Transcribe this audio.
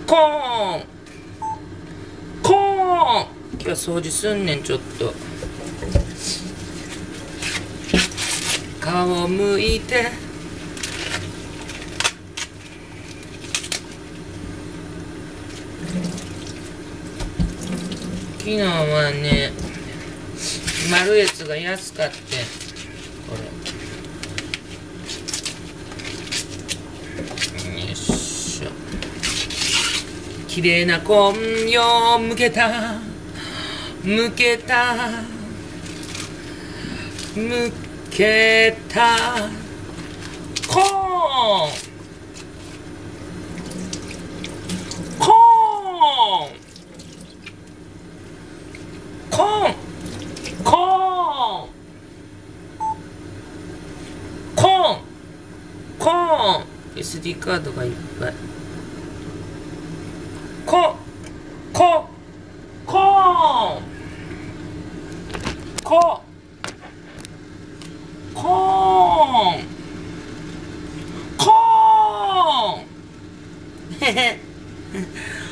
コーンコーン。今日は掃除すんねん。ちょっと顔向いて。昨日はね、マルエツが安かって、これよいしょ。綺麗な紺よ向けた向けた向けたコーンコーンコーンコーンコーンコーン SD カードがいっぱい。コココーンココーンコーンへへ